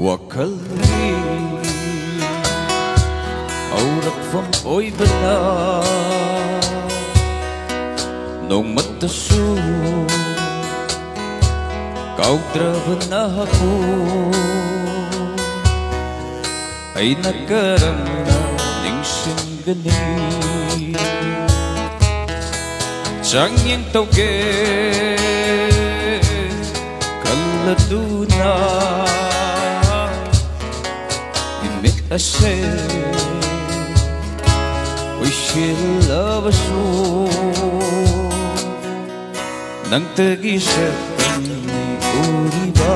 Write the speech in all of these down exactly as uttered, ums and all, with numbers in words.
وقلبي أورق فم أوي بلا نوم التسو كاودر بناكو أين كرمنا نيشنغني 장인 떡에 kalladuna imit ase wishilavasu nang tagisat ni uriba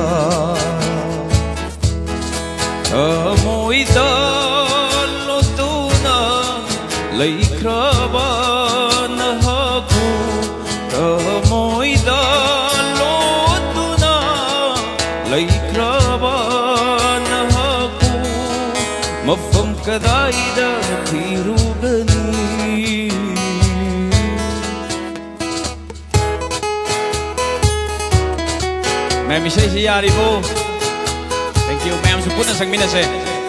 amoy daloduna laikraba nahaku amoy daloduna laikraba nahaku mafam kadayda thirugani Ma'am Isay Siyari po. Thank you ma'am supun na sang minase.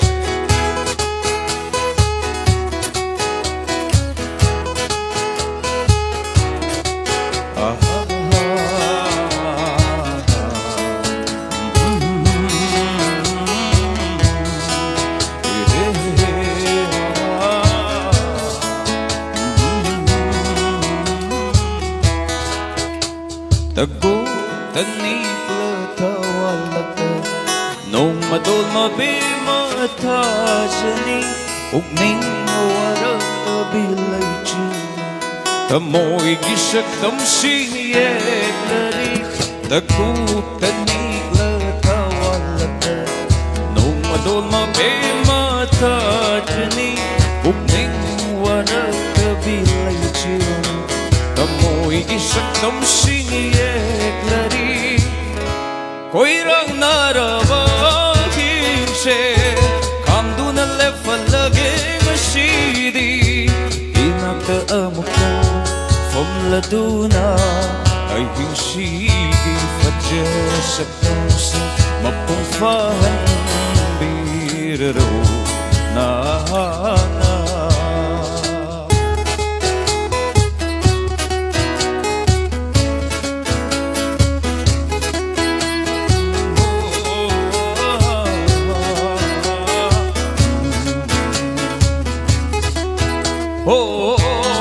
Tago tanik la tawalaka nong madol mabimatajani ugning warang kabilay chin tamoy gisak tamsiyeklari Tago tanik la tawalaka nong madol mabimatajani ugning warang kabilay chin tamoy gisak tamsiyeklari koirang narabahimse kamduna lefalage masidi inakta amuko famladuna ay hinsigi fajer sa puso mapungfahan biraro na Oh,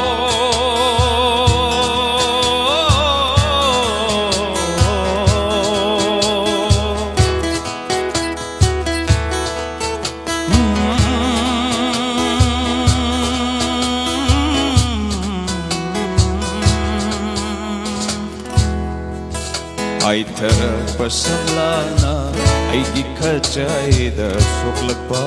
ay terpasalana ay dikacay da suklagpa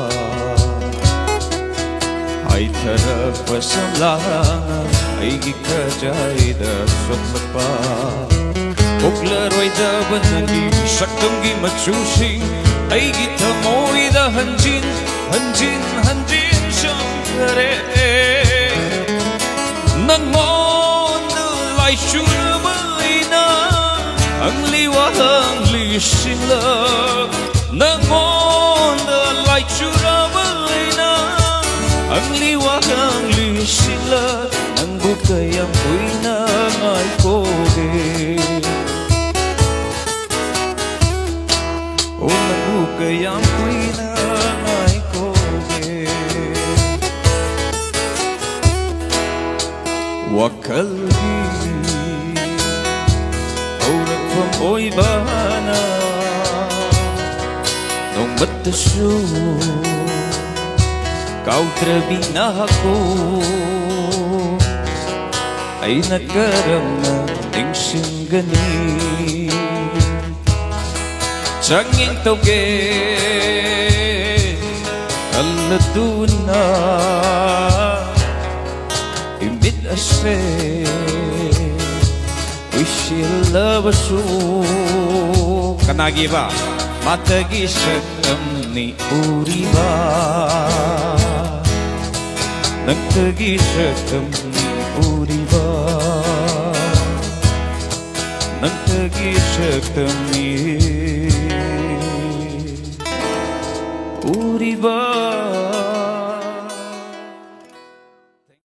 ay terpasalana ay dikacay da suklagpa ukleroy da banagi saktangi matsusing ay gitamoy da hanjin hanjin hanjin shankare nangmon da lai shurmaina ang liwahang lisila nangmon da lai shurmaina ang liwahang lisila ang bukayang ko'y nangay koge o ang bukayang ko'y nangay koge wakalbi aurak from oy bana nung batasyo kau terbina aku ay nagkaramang ng singgani Sanging toge kaladuna imit ase wishilavasu kanagi ba matagi sakam ni uriba nagtagisakam ni uriba nagtagisakam ni 우리 버